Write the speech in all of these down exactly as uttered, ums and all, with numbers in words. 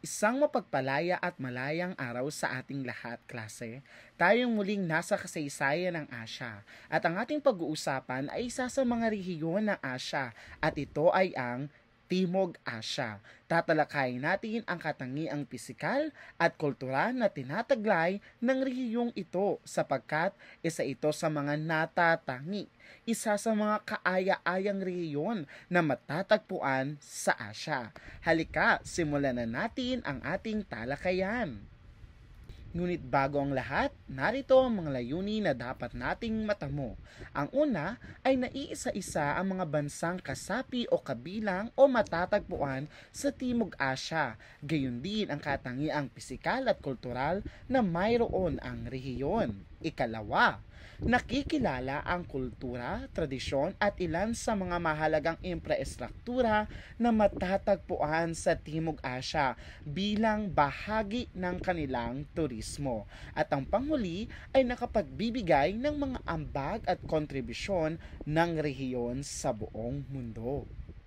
Isang mapagpalaya at malayang araw sa ating lahat, klase. Tayong muling nasa kasaysayan ng Asya at ang ating pag-uusapan ay isa sa mga rehiyon ng Asya at ito ay ang Timog Asya. Tatalakayin natin ang katangiang pisikal at kultural na tinataglay ng rehiyong ito sapagkat isa ito sa mga natatangi, isa sa mga kaaya-ayang rehiyon na matatagpuan sa Asya. Halika, simulan na natin ang ating talakayan. Ngunit bago ang lahat, narito ang mga layunin na dapat nating matamo. Ang una ay naiisa-isa ang mga bansang kasapi o kabilang o matatagpuan sa Timog Asya. Gayon din ang katangiang pisikal at kultural na mayroon ang rehiyon. Ikalawa, nakikilala ang kultura, tradisyon at ilan sa mga mahalagang infrastruktura na matatagpuan sa Timog Asya bilang bahagi ng kanilang turismo. At ang panghuli ay nakapagbibigay ng mga ambag at kontribusyon ng rehiyon sa buong mundo.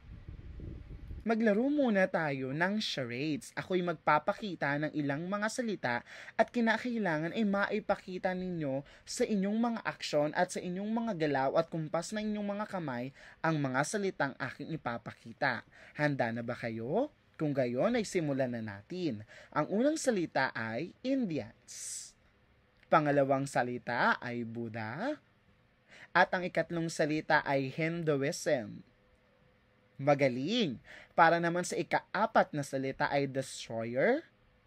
Maglaro muna tayo ng charades. Ako'y magpapakita ng ilang mga salita at kinakailangan ay maipakita ninyo sa inyong mga aksyon at sa inyong mga galaw at kumpas ng inyong mga kamay ang mga salitang aking ipapakita. Handa na ba kayo? Kung gayon ay simulan na natin. Ang unang salita ay Indians. Pangalawang salita ay Buddha. At ang ikatlong salita ay Hinduism. Magaling! Para naman sa ika-apat na salita ay destroyer.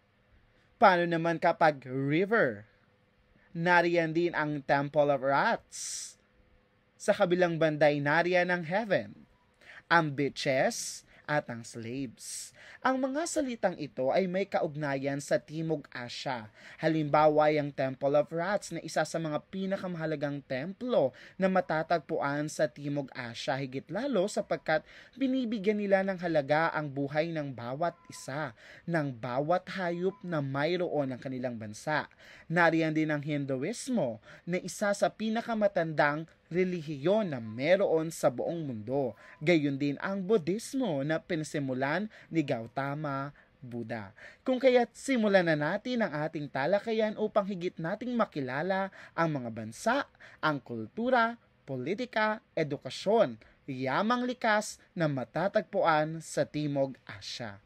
Paano naman kapag river? Nariyan din ang Temple of Rats. Sa kabilang banday nariyan ang heaven, ang beaches at ang slaves. Ang mga salitang ito ay may kaugnayan sa Timog Asya. Halimbawa ay ang Temple of Rats na isa sa mga pinakamahalagang templo na matatagpuan sa Timog Asya, higit lalo sapagkat binibigyan nila ng halaga ang buhay ng bawat isa, ng bawat hayop na mayroon ng kanilang bansa. Nariyan din ang Hinduismo na isa sa pinakamatandang relihiyon na meron sa buong mundo. Gayon din ang Budismo na pinasimulan ni Gautama Buddha. Kung kaya't simulan na natin ang ating talakayan upang higit nating makilala ang mga bansa, ang kultura, politika, edukasyon, yamang likas na matatagpuan sa Timog Asya.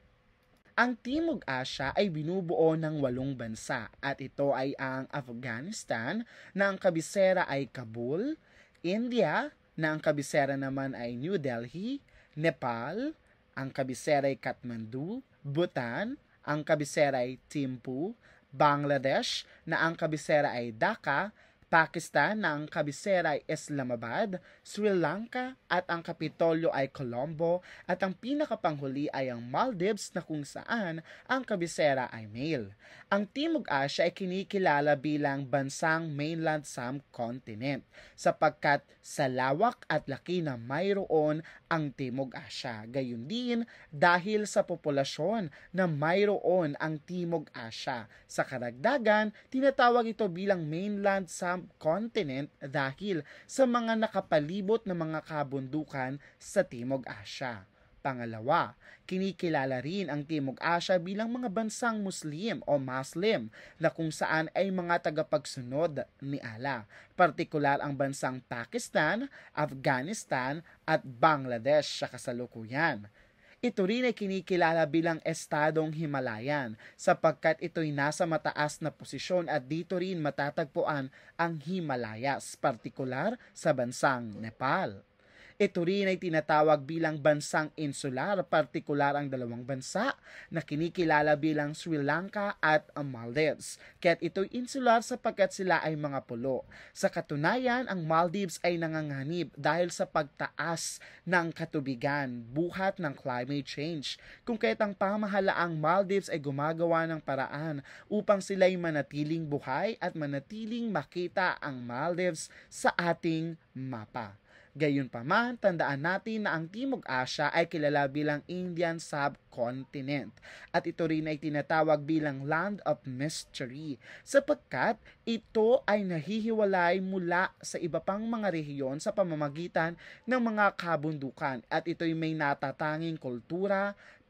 Ang Timog Asya ay binubuo ng walong bansa at ito ay ang Afghanistan na ang kabisera ay Kabul, India na ang kabisera naman ay New Delhi, Nepal, ang kabisera ay Kathmandu, Bhutan, ang kabisera ay Thimphu, Bangladesh na ang kabisera ay Dhaka, Pakistan na ang kabisera ay Islamabad, Sri Lanka at ang kapitolyo ay Colombo at ang pinakapanghuli ay ang Maldives na kung saan ang kabisera ay male. Ang Timog Asya ay kinikilala bilang bansang mainland subcontinent sapagkat sa lawak at laki na mayroon ang Timog Asya. Gayon din dahil sa populasyon na mayroon ang Timog Asya. Sa karagdagan, tinatawag ito bilang mainland subcontinent dahil sa mga nakapalibot na mga kabundukan sa Timog Asya. Pangalawa, kinikilala rin ang Timog Asya bilang mga bansang Muslim o Muslim na kung saan ay mga tagapagsunod ni Allah. Partikular ang bansang Pakistan, Afghanistan at Bangladesh sa kasalukuyan. Ito rin ay kinikilala bilang Estadong Himalayan sapagkat ito'y nasa mataas na posisyon at dito rin matatagpuan ang Himalayas, partikular sa bansang Nepal. Ito rin ay tinatawag bilang bansang insular, partikular ang dalawang bansa na kinikilala bilang Sri Lanka at Maldives. Kaya't ito'y insular sapagkat sila ay mga pulo. Sa katunayan, ang Maldives ay nanganganib dahil sa pagtaas ng katubigan, buhat ng climate change. Kung kaya't ang pamahalaang Maldives ay gumagawa ng paraan upang sila'y manatiling buhay at manatiling makita ang Maldives sa ating mapa. Gayunpaman, tandaan natin na ang Timog Asya ay kilala bilang Indian subcontinent at ito rin ay tinatawag bilang Land of Mystery sapagkat ito ay nahihiwalay mula sa iba pang mga rehiyon sa pamamagitan ng mga kabundukan at ito'y may natatanging kultura,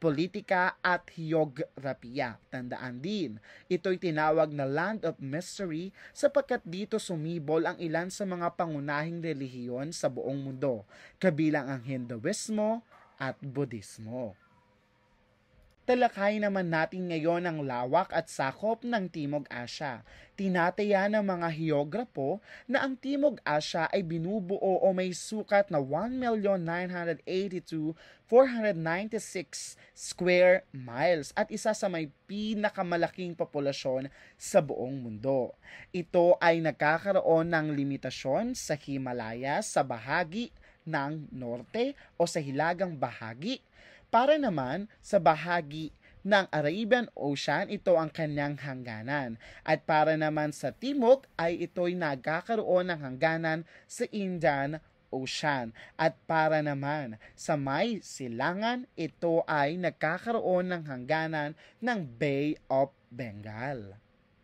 politika at heograpiya. Tandaan din, ito'y tinawag na Land of Mystery sapagkat dito sumibol ang ilan sa mga pangunahing relihiyon sa buong mundo, kabilang ang Hinduismo at Budismo. Talakay naman natin ngayon ang lawak at sakop ng Timog Asya. Tinataya ng mga heograpo na ang Timog Asya ay binubuo o may sukat na one million nine hundred eighty-two thousand four hundred ninety-six square miles at isa sa may pinakamalaking populasyon sa buong mundo. Ito ay nagkakaroon ng limitasyon sa Himalaya sa bahagi ng norte o sa hilagang bahagi. Para naman sa bahagi ng Arabian Ocean, ito ang kanyang hangganan. At para naman sa timog ay ito'y nagkakaroon ng hangganan sa Indian Ocean. At para naman sa may silangan, ito ay nagkakaroon ng hangganan ng Bay of Bengal.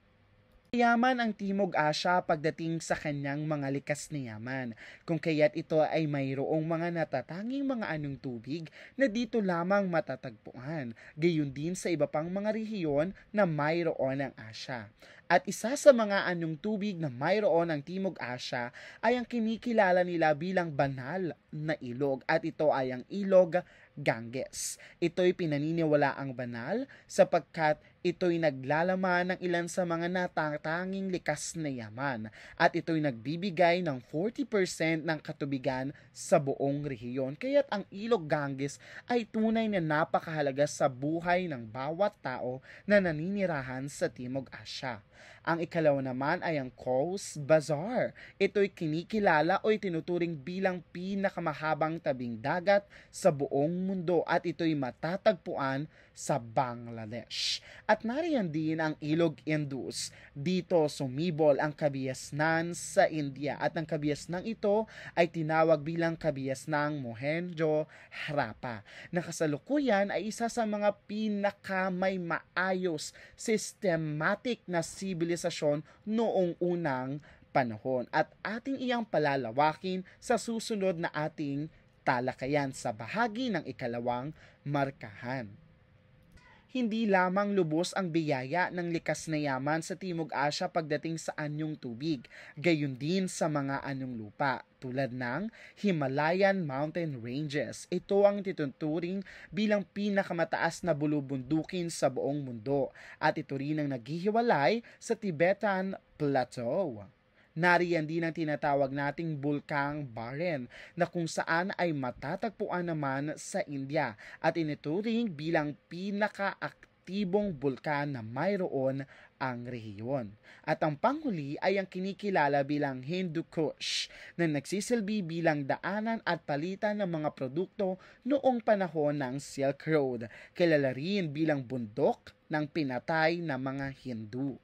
Yaman ang Timog Asya pagdating sa kanyang mga likas na yaman, kung kaya't ito ay mayroong mga natatanging mga anong tubig na dito lamang matatagpuan, gayon din sa iba pang mga rehiyon na mayroon ng Asya. At isa sa mga anong tubig na mayroon ng Timog Asya ay ang kinikilala nila bilang banal na ilog at ito ay ang ilog Ganges. Ito'y pinaniniwalaang banal sapagkat ito'y naglalaman ng ilan sa mga natatanging likas na yaman at ito'y nagbibigay ng forty percent ng katubigan sa buong rehiyon. Kaya't ang ilog Ganges ay tunay na napakahalaga sa buhay ng bawat tao na naninirahan sa Timog Asya. Ang ikalawa naman ay ang Coast Bazar. Ito'y kinikilala o tinuturing bilang pinakamahabang tabing dagat sa buong mundo at ito'y matatagpuan sa Bangladesh. At nariyan din ang ilog Indus. Dito sumibol ang kabiasnan sa India at ang kabiasnang ito ay tinawag bilang kabiasnang Mohenjo-Harappa. Na kasalukuyan ay isa sa mga pinaka may maayos, systematic na sibilisasyon noong unang panahon at ating iyang palalawakin sa susunod na ating talakayan sa bahagi ng ikalawang markahan. Hindi lamang lubos ang biyaya ng likas na yaman sa Timog Asya pagdating sa anyong tubig, gayon din sa mga anyong lupa, tulad ng Himalayan Mountain Ranges. Ito ang tituturing bilang pinakamataas na bulubundukin sa buong mundo at ito rin ang naghihiwalay sa Tibetan Plateau. Nariyan din ang tinatawag nating Bulkang Baren na kung saan ay matatagpuan naman sa India at inuturing bilang pinakaaktibong bulkan na mayroon ang rehiyon. At ang panghuli ay ang kinikilala bilang Hindu Kush na nagsisilbi bilang daanan at palitan ng mga produkto noong panahon ng Silk Road, kilala rin bilang bundok ng pinatay na mga Hindu.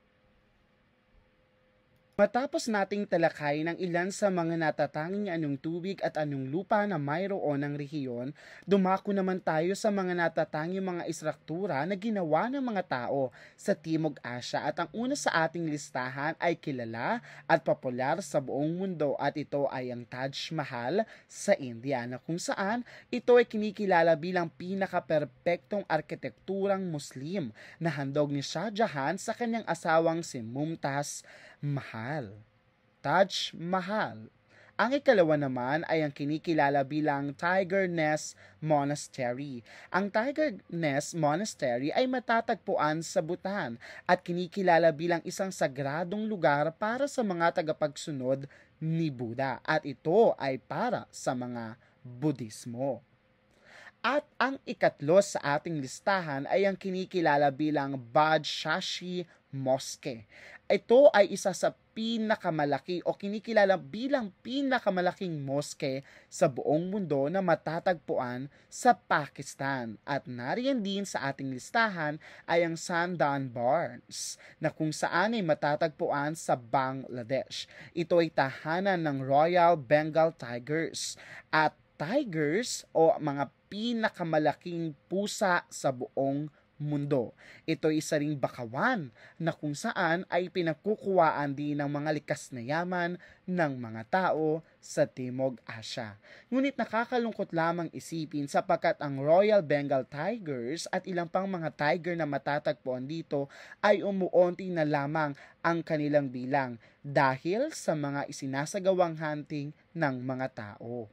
Matapos nating talakay ng ilan sa mga natatanging anyong tubig at anyong lupa na mayroon ng rehiyon, dumako naman tayo sa mga natatanging mga istruktura na ginawa ng mga tao sa Timog Asya at ang una sa ating listahan ay kilala at popular sa buong mundo at ito ay ang Taj Mahal sa India na kung saan ito ay kinikilala bilang pinaka-perpektong arkitekturang Muslim na handog ni Shah Jahan sa kanyang asawang si Mumtaz Mahal. Taj Mahal. Ang ikalawa naman ay ang kinikilala bilang Tiger Nest Monastery. Ang Tiger Nest Monastery ay matatagpuan sa Bhutan at kinikilala bilang isang sagradong lugar para sa mga tagapagsunod ni Buddha at ito ay para sa mga Budismo. At ang ikatlo sa ating listahan ay ang kinikilala bilang Badshashi Mosque. Ito ay isa sa pinakamalaki o kinikilala bilang pinakamalaking moske sa buong mundo na matatagpuan sa Pakistan. At nariyan din sa ating listahan ay ang Sandan Barns na kung saan ay matatagpuan sa Bangladesh. Ito ay tahanan ng Royal Bengal Tigers at tigers o mga pinakamalaking pusa sa buong mundo. Ito ay isa ring bakawan na kung saan ay pinagkukuwaan din ng mga likas na yaman ng mga tao sa Timog Asya. Ngunit nakakalungkot lamang isipin sapagkat ang Royal Bengal Tigers at ilang pang mga tiger na matatagpuan dito ay umuunti na lamang ang kanilang bilang dahil sa mga isinasagawang hunting ng mga tao.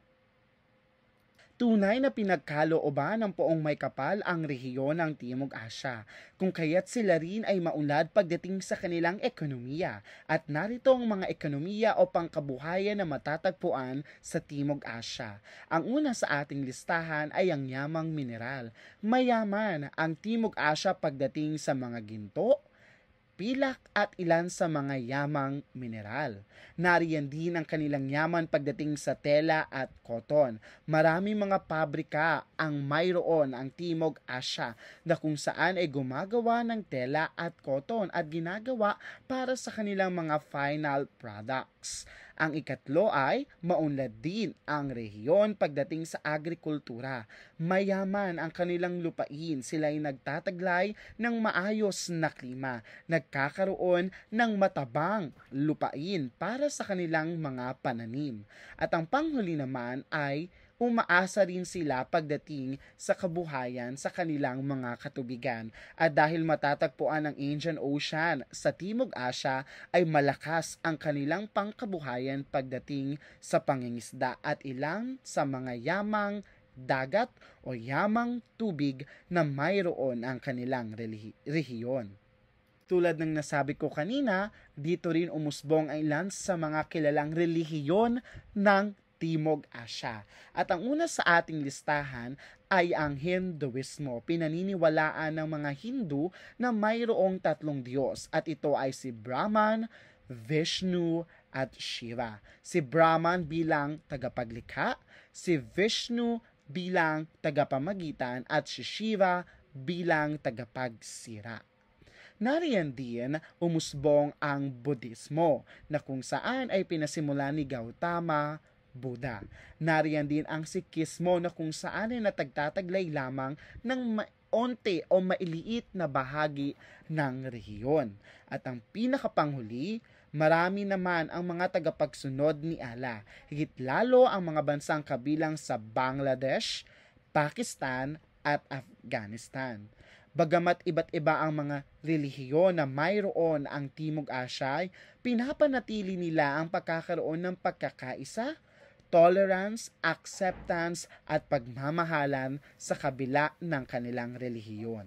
Tunay na pinagkalooban ng poong may kapal ang rehiyon ng Timog Asya, kung kaya't sila rin ay maunlad pagdating sa kanilang ekonomiya, at narito ang mga ekonomiya o pangkabuhayan na matatagpuan sa Timog Asya. Ang una sa ating listahan ay ang yamang mineral. Mayaman ang Timog Asya pagdating sa mga ginto, pilak at ilan sa mga yamang mineral. Nariyan din ang kanilang yaman pagdating sa tela at koton. Maraming mga pabrika ang mayroon ang Timog Asya na kung saan ay gumagawa ng tela at koton at ginagawa para sa kanilang mga final products. Ang ikatlo ay maunlad din ang rehiyon pagdating sa agrikultura. Mayaman ang kanilang lupain, sila ay nagtataglay ng maayos na klima, nagkakaroon ng matabang lupain para sa kanilang mga pananim. At ang panghuli naman ay umaasa rin sila pagdating sa kabuhayan sa kanilang mga katubigan. At dahil matatagpuan ang Indian Ocean sa Timog Asya, ay malakas ang kanilang pangkabuhayan pagdating sa pangingisda at ilang sa mga yamang dagat o yamang tubig na mayroon ang kanilang rehiyon. Tulad ng nasabi ko kanina, dito rin umusbong ang ilan sa mga kilalang relihiyon ng Timog Asya. At ang una sa ating listahan ay ang Hinduismo. Pinaniniwalaan ng mga Hindu na mayroong tatlong Diyos at ito ay si Brahman, Vishnu at Shiva. Si Brahman bilang tagapaglikha, si Vishnu bilang tagapamagitan at si Shiva bilang tagapagsira. Nariyan din umusbong ang Budismo na kung saan ay pinasimula ni Gautama Buddha. Nariyan din ang Sikhismo na kung saan ay natagtataglay lamang ng maonte o mailiit na bahagi ng rehiyon. At ang pinakapanghuli, marami naman ang mga tagapagsunod ni Allah, higit lalo ang mga bansang kabilang sa Bangladesh, Pakistan at Afghanistan. Bagamat iba't iba ang mga relihiyon na mayroon ang Timog Asya, pinapanatili nila ang pagkakaroon ng pagkakaisa, tolerance, acceptance at pagmamahalan sa kabila ng kanilang relihiyon.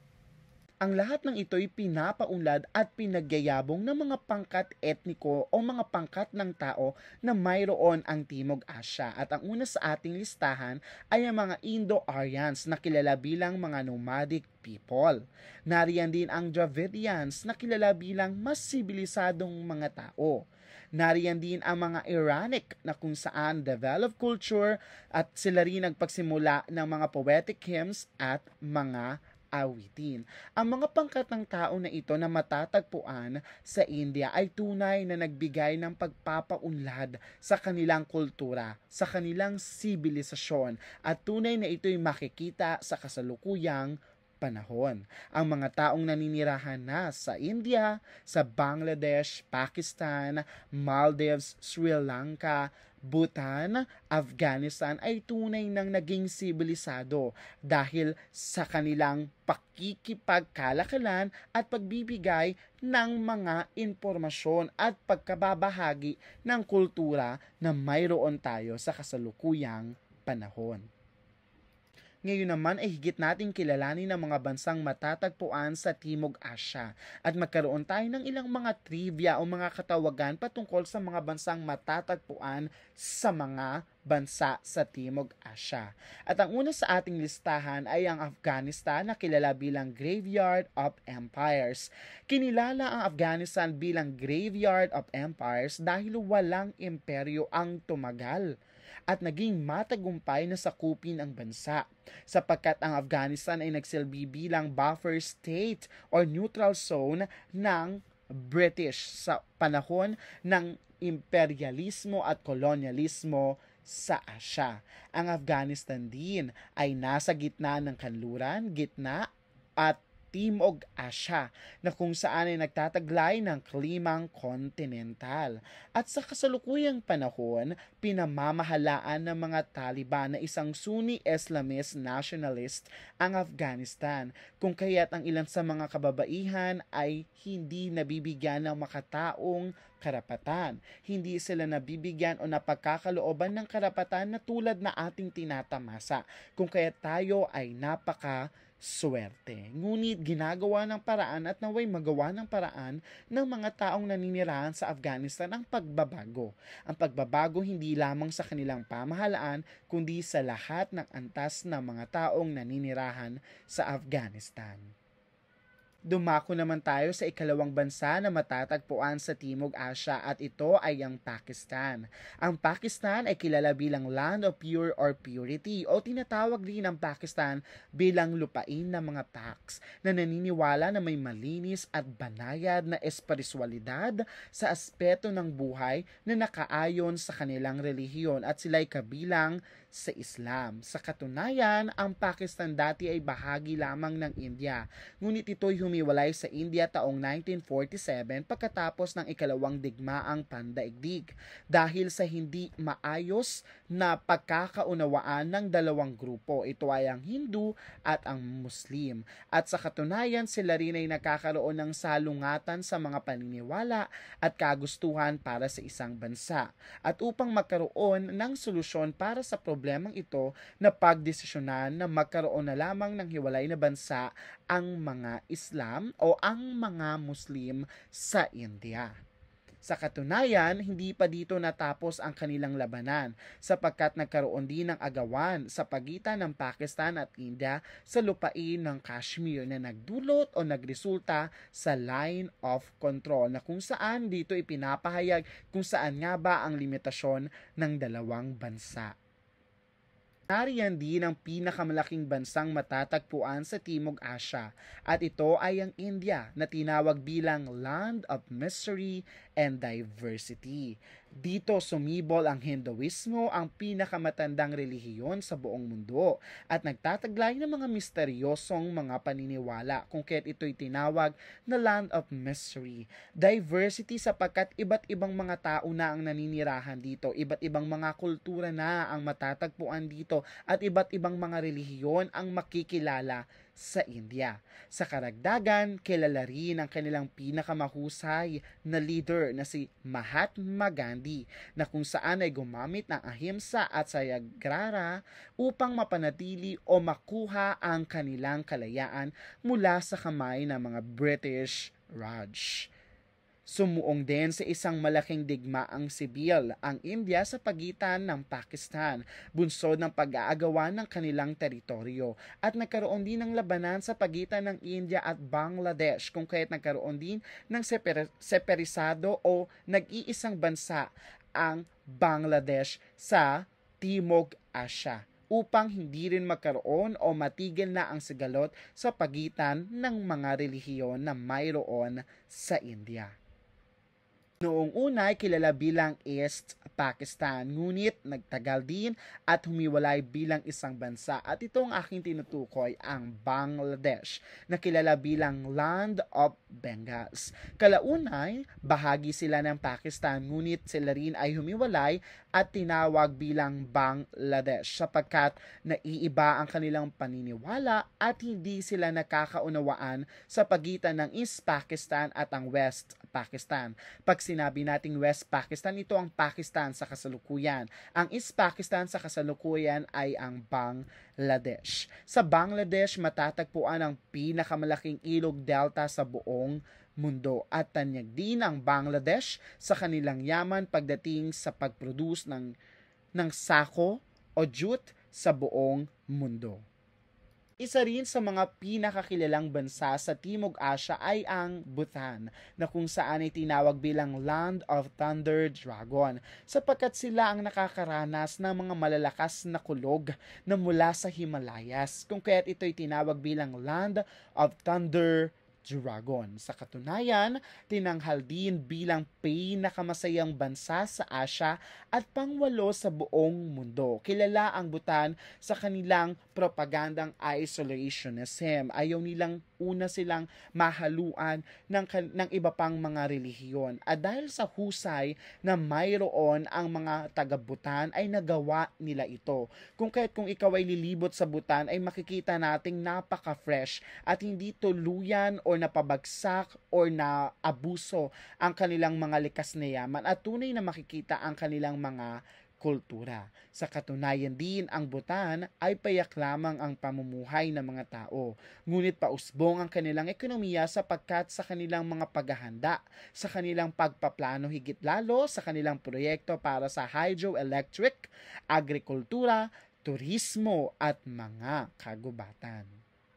Ang lahat ng ito'y pinapaunlad at pinagyayabong ng mga pangkat etniko o mga pangkat ng tao na mayroon ang Timog Asya. At ang una sa ating listahan ay ang mga Indo-Aryans na kilala bilang mga nomadic people. Nariyan din ang Dravidians na kilala bilang mas sibilisadong mga tao. Nariyan din ang mga Iranic na kung saan developed culture at sila rin nagpagsimula ng mga poetic hymns at mga awitin. Ang mga pangkat ng tao na ito na matatagpuan sa India ay tunay na nagbigay ng pagpapaunlad sa kanilang kultura, sa kanilang sibilisasyon at tunay na ito'y makikita sa kasalukuyang panahon. Ang mga taong naninirahan na sa India, sa Bangladesh, Pakistan, Maldives, Sri Lanka, Bhutan, Afghanistan ay tunay nang naging sibilisado dahil sa kanilang pakikipagkalakalan at pagbibigay ng mga impormasyon at pagkababahagi ng kultura na mayroon tayo sa kasalukuyang panahon. Ngayon naman ay higit nating kilalanin ang mga bansang matatagpuan sa Timog Asya at magkaroon tayo ng ilang mga trivia o mga katawagan patungkol sa mga bansang matatagpuan sa mga bansa sa Timog Asya. At ang una sa ating listahan ay ang Afghanistan na kilala bilang Graveyard of Empires. Kinilala ang Afghanistan bilang Graveyard of Empires dahil walang imperyo ang tumagal at naging matagumpay na sakupin ang bansa, sapagkat ang Afghanistan ay nagsilbi bilang buffer state or neutral zone ng British sa panahon ng imperialismo at kolonyalismo sa Asya. Ang Afghanistan din ay nasa gitna ng kanluran, gitna at Timog Asya na kung saan ay nagtataglay ng klimang kontinental. At sa kasalukuyang panahon, pinamamahalaan ng mga Taliban na isang Sunni Islamist nationalist ang Afghanistan, kung kaya't ang ilan sa mga kababaihan ay hindi nabibigyan ng makataong karapatan. Hindi sila nabibigyan o napagkakalooban ng karapatan na tulad na ating tinatamasa, kung kaya tayo ay napaka swerte. Ngunit ginagawa ng paraan at naway magawa ng paraan ng mga taong naninirahan sa Afghanistan ang pagbabago. Ang pagbabago hindi lamang sa kanilang pamahalaan, kundi sa lahat ng antas ng mga taong naninirahan sa Afghanistan. Dumako naman tayo sa ikalawang bansa na matatagpuan sa Timog Asya at ito ay ang Pakistan. Ang Pakistan ay kilala bilang Land of Pure or Purity o tinatawag din ang Pakistan bilang lupain ng mga Paks na naniniwala na may malinis at banayad na espiritualidad sa aspeto ng buhay na nakaayon sa kanilang relihiyon at sila'y kabilang sa Islam. Sa katunayan, ang Pakistan dati ay bahagi lamang ng India, ngunit ito'y humiwalay sa India taong nineteen forty-seven pagkatapos ng ikalawang digmaang pandaigdig dahil sa hindi maayos na pagkakaunawaan ng dalawang grupo. Ito ay ang Hindu at ang Muslim. At sa katunayan, sila rin ay nagkakaroon ng salungatan sa mga paniniwala at kagustuhan para sa isang bansa. At upang magkaroon ng solusyon para sa problemang ito, na pagdesisyonan na magkaroon na lamang ng hiwalay na bansa ang mga Islam o ang mga Muslim sa India. Sa katunayan, hindi pa dito natapos ang kanilang labanan sapagkat nagkaroon din ng agawan sa pagitan ng Pakistan at India sa lupain ng Kashmir na nagdulot o nagresulta sa line of control na kung saan dito ipinapahayag kung saan nga ba ang limitasyon ng dalawang bansa. Nariyan din ang pinakamalaking bansang matatagpuan sa Timog Asya at ito ay ang India na tinawag bilang Land of Mystery and Diversity. Dito sumibol ang Hinduismo, ang pinakamatandang relihiyon sa buong mundo at nagtataglay ng mga misteryosong mga paniniwala kung kaya't ito'y tinawag na Land of Mystery. Diversity sapagkat iba't ibang mga tao na ang naninirahan dito, iba't ibang mga kultura na ang matatagpuan dito at iba't ibang mga relihiyon ang makikilala sa India. Sa karagdagan, kilala rin ang kanilang pinakamahusay na leader na si Mahatma Gandhi na kung saan ay gumamit ng ahimsa at sayagrara upang mapanatili o makuha ang kanilang kalayaan mula sa kamay ng mga British Raj. Sumuong din sa isang malaking digmaang sibil ang India sa pagitan ng Pakistan, bunsod ng pag-aagawan ng kanilang teritoryo, at nagkaroon din ng labanan sa pagitan ng India at Bangladesh kung kaya't nagkaroon din ng seper- separisado o nag-iisang bansa ang Bangladesh sa Timog Asya upang hindi rin magkaroon o matigil na ang sigalot sa pagitan ng mga relihiyon na mayroon sa India. Noong una ay kilala bilang East Pakistan, ngunit nagtagal din at humiwalay bilang isang bansa at ito ang aking tinutukoy, ang Bangladesh, na kilala bilang Land of Bengals. Kalaunay, bahagi sila ng Pakistan, ngunit sila rin ay humiwalay at tinawag bilang Bangladesh sapagkat naiiba ang kanilang paniniwala at hindi sila nakakaunawaan sa pagitan ng East Pakistan at ang West Pakistan. Pag sinabi nating West Pakistan, ito ang Pakistan sa kasalukuyan. Ang East Pakistan sa kasalukuyan ay ang Bangladesh. Sa Bangladesh, matatagpuan ang pinakamalaking ilog delta sa buong mundo at tanyag din ang Bangladesh sa kanilang yaman pagdating sa pag-produce ng, ng sako o jute sa buong mundo. Isa rin sa mga pinakakilalang bansa sa Timog Asya ay ang Bhutan, na kung saan ay tinawag bilang Land of Thunder Dragon, sapagkat sila ang nakakaranas ng mga malalakas na kulog na mula sa Himalayas, kung kaya't ito'y tinawag bilang Land of Thunder Dragon. Sa katunayan, tinanghal din bilang pinakamasayang bansa sa Asya at pangwalo sa buong mundo. Kilala ang Bhutan sa kanilang propagandang isolationism. Ayaw nilang una silang mahaluan ng, ng iba pang mga relihiyon. At dahil sa husay na mayroon ang mga taga-Bhutan ay nagawa nila ito. Kung kaya't kung ikaw ay lilibot sa Bhutan ay makikita nating napaka-fresh at hindi tuluyan o napabagsak o naabuso ang kanilang mga likas na yaman at tunay na makikita ang kanilang mga kultura. Sa katunayan din, ang Bhutan ay payak lamang ang pamumuhay ng mga tao. Ngunit pausbong ang kanilang ekonomiya sapagkat sa kanilang mga paghahanda, sa kanilang pagpaplano higit lalo sa kanilang proyekto para sa hydroelectric, agrikultura, turismo at mga kagubatan.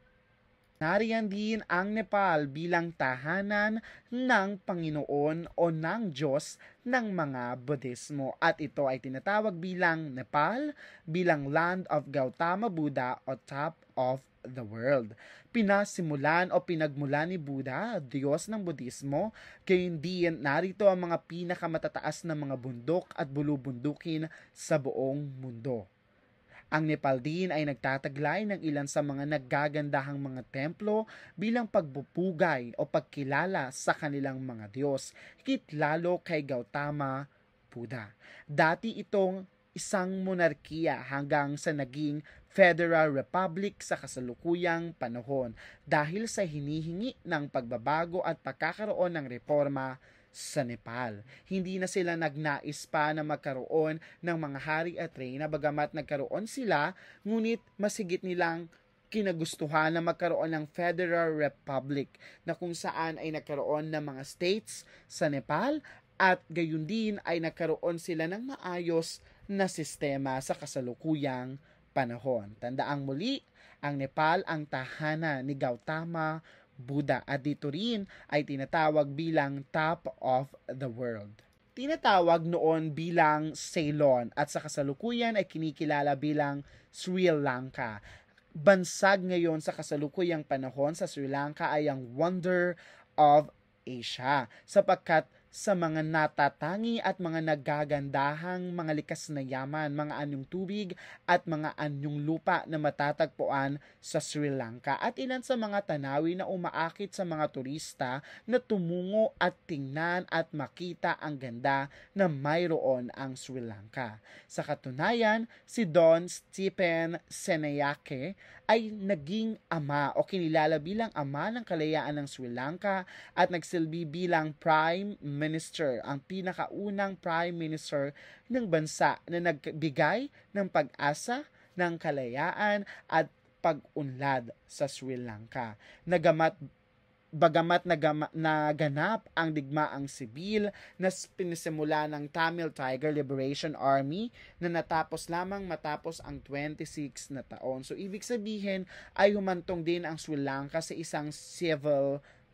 Nariyan din ang Nepal bilang tahanan ng Panginoon o ng Diyos ng mga Budismo at ito ay tinatawag bilang Nepal, bilang Land of Gautama Buddha o Top of the World. Pinasimulan o pinagmulan ni Buddha, Diyos ng Budismo, gayon din narito ang mga pinakamatataas na mga bundok at bulubundukin sa buong mundo. Ang Nepal din ay nagtataglay ng ilan sa mga naggagandahang mga templo bilang pagbupugay o pagkilala sa kanilang mga Diyos, higit lalo kay Gautama Buddha. Dati itong isang monarkiya hanggang sa naging Federal Republic sa kasalukuyang panahon dahil sa hinihingi ng pagbabago at pagkakaroon ng reforma sa Nepal. Hindi na sila nagnais pa na magkaroon ng mga hari at reyna bagamat nagkaroon sila, ngunit masigit nilang kinagustuhan na magkaroon ng Federal Republic na kung saan ay nagkaroon ng mga states sa Nepal at gayon din ay nagkaroon sila ng maayos na sistema sa kasalukuyang panahon. Tandaang muli, ang Nepal ang tahanan ni Gautama Buddha at dito rin ay tinatawag bilang Top of the World. Tinatawag noon bilang Ceylon at sa kasalukuyan ay kinikilala bilang Sri Lanka. Bansag ngayon sa kasalukuyang panahon sa Sri Lanka ay ang Wonder of Asia sapagkat sa mga natatangi at mga nagagandahang mga likas na yaman, mga anyong tubig at mga anyong lupa na matatagpuan sa Sri Lanka at ilan sa mga tanawin na umaakit sa mga turista na tumungo at tingnan at makita ang ganda na mayroon ang Sri Lanka. Sa katunayan, si Don Stephen Senayake ay naging ama o kinilala bilang ama ng kalayaan ng Sri Lanka at nagsilbi bilang Prime Minister, ang pinakaunang Prime Minister ng bansa na nagbigay ng pag-asa ng kalayaan at pag-unlad sa Sri Lanka. Nagamat Bagamat nagama, naganap ang digmaang sibil na pinisimula ng Tamil Tiger Liberation Army na natapos lamang matapos ang twenty-six na taon. So, ibig sabihin ay humantong din ang Sri Lanka sa isang civil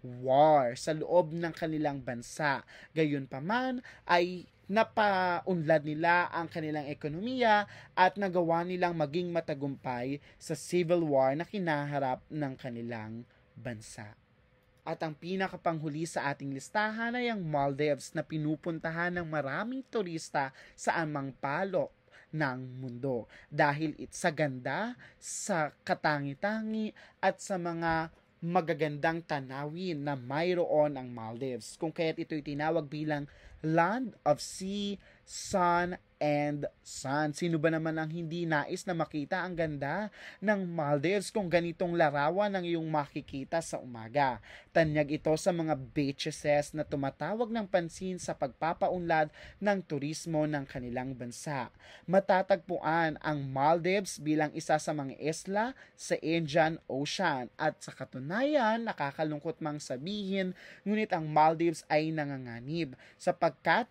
war sa loob ng kanilang bansa. Gayunpaman ay napaunlad nila ang kanilang ekonomiya at nagawa nilang maging matagumpay sa civil war na kinaharap ng kanilang bansa. At ang pinakapanghuli sa ating listahan ay ang Maldives na pinupuntahan ng maraming turista sa amang palok ng mundo dahil it sa ganda, sa katangi-tangi at sa mga magagandang tanawin na mayroon ang Maldives. Kung kaya't ito'y tinawag bilang Land of Sea, Sun, and Sun. Sino ba naman ang hindi nais na makita ang ganda ng Maldives kung ganitong larawan ang iyong makikita sa umaga? Tanyag ito sa mga beaches na tumatawag ng pansin sa pagpapaunlad ng turismo ng kanilang bansa. Matatagpuan ang Maldives bilang isa sa mga isla sa Indian Ocean at sa katunayan, nakakalungkot mang sabihin, ngunit ang Maldives ay nanganganib sapagkat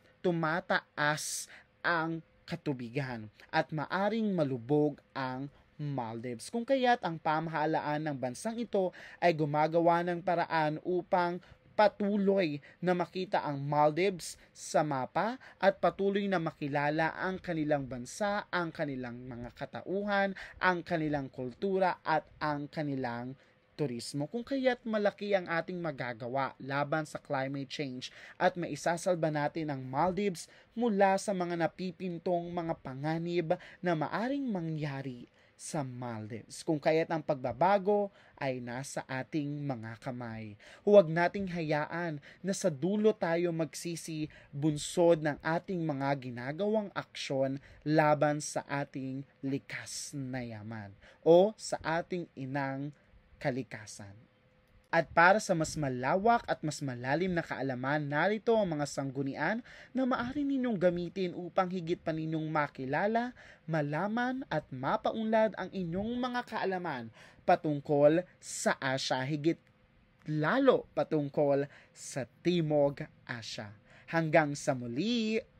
tumataas ang katubigan at maaring malubog ang Maldives. Kung kaya't ang pamahalaan ng bansang ito ay gumagawa ng paraan upang patuloy na makita ang Maldives sa mapa at patuloy na makilala ang kanilang bansa, ang kanilang mga katauhan, ang kanilang kultura at ang kanilang turismo. Kung kaya't malaki ang ating magagawa laban sa climate change at maisasalba natin ang Maldives mula sa mga napipintong mga panganib na maaring mangyari sa Maldives. Kung kaya't ang pagbabago ay nasa ating mga kamay. Huwag nating hayaan na sa dulo tayo magsisi bunsod ng ating mga ginagawang aksyon laban sa ating likas na yaman o sa ating inang kalikasan. At para sa mas malawak at mas malalim na kaalaman, narito ang mga sanggunian na maaari ninyong gamitin upang higit pa ninyong makilala, malaman at mapaunlad ang inyong mga kaalaman patungkol sa Asya, higit lalo patungkol sa Timog Asya. Hanggang sa muli!